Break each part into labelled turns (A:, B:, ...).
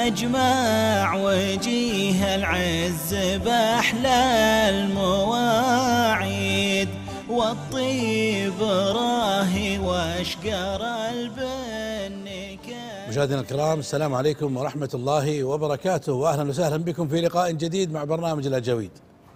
A: أجمع وجيه العز بأحلى المواعيد، والطيب راهي واشقر البنكة.
B: مشاهدينا الكرام، السلام عليكم ورحمة الله وبركاته، وأهلا وسهلا بكم في لقاء جديد مع برنامج الأجاويد.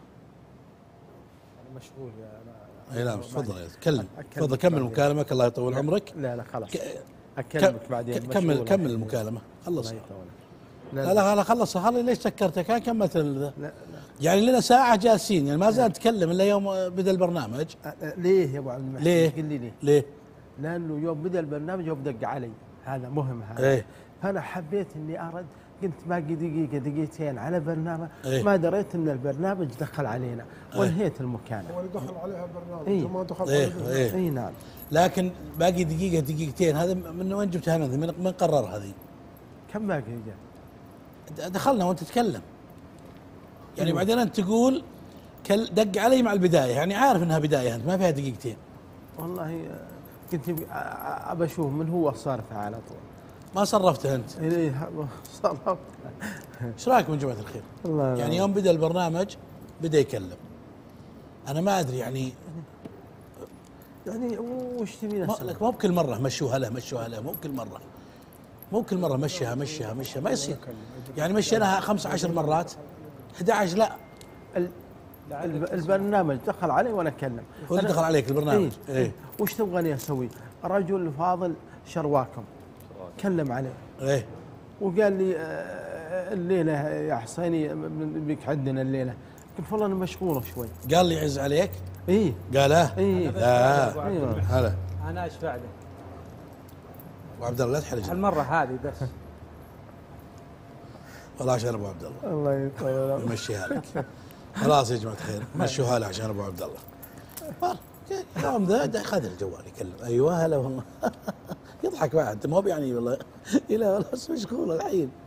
C: أنا مشغول يا
B: اي نعم، تفضل تكلم، تفضل كمل مكالمك، الله يطول عمرك.
C: لا خلاص أكلمك بعدين.
B: كمل المكالمة، خلص.
C: لا
B: خلصها. ليش سكرتك؟ كان كملت
C: لا
B: يعني لنا ساعة جالسين، يعني ما زال نتكلم إلا يوم بدأ البرنامج.
C: ليه يا أبو عبد المحسن؟
B: ليه؟
C: قل لي
B: ليه؟
C: لأنه يوم بدأ البرنامج يوم دق علي، هذا مهم هذا.
B: إيه؟
C: فأنا حبيت إني أرد، قلت باقي دقيقة دقيقتين على برنامج.
B: إيه؟
C: ما دريت إن البرنامج دخل علينا وانهيت المكالمة.
D: هو اللي دخل عليها البرنامج.
C: إيه؟
D: وما دخل
B: إيه؟
C: إيه نعم.
B: لكن باقي دقيقة دقيقتين، هذا من وين جبتها؟ من قرر هذه؟
C: كم باقي؟
B: دخلنا وأنت تتكلم يعني. بعدين أنت تقول دق علي مع البداية، يعني عارف إنها بداية، أنت ما فيها دقيقتين.
C: والله كنت أبى أشوف من هو صارفها على طول.
B: ما صرفته أنت؟
C: إيه صرفت.
B: ايش رايكم يا جماعه الخير؟
C: الله
B: يعني يوم بدا البرنامج بدا يكلم، انا ما ادري يعني
C: وش تبي نسوي؟
B: مو بكل مره مشوها له، مو كل مره مشيها ما يصير. يعني مشيناها 15 مرات، 11 لا.
C: البرنامج دخل علي وانا اتكلم.
B: هو اللي دخل عليك البرنامج.
C: إيه؟ وش تبغاني اسوي؟ رجل فاضل شرواكم كلم عليه.
B: ايه؟
C: وقال لي الليله يا حسيني بك عندنا الليله. قلت والله انا مشغول شوي.
B: قال لي يعز عليك؟
C: ايه
B: قاله؟
C: ايه.
B: لا هلا
E: انا اشفع له
B: ابو عبد الله، لا تحرج
E: المره هذه بس.
B: والله عشان ابو عبد الله
C: الله يطول
B: يمشيها لك. خلاص يا جماعه الخير، مشوها له عشان ابو عبد الله. يوم ذا خذ الجوال يكلم. ايوه هلا والله. يضحك بعد، مو يعني والله. لا والله مشغول الحين.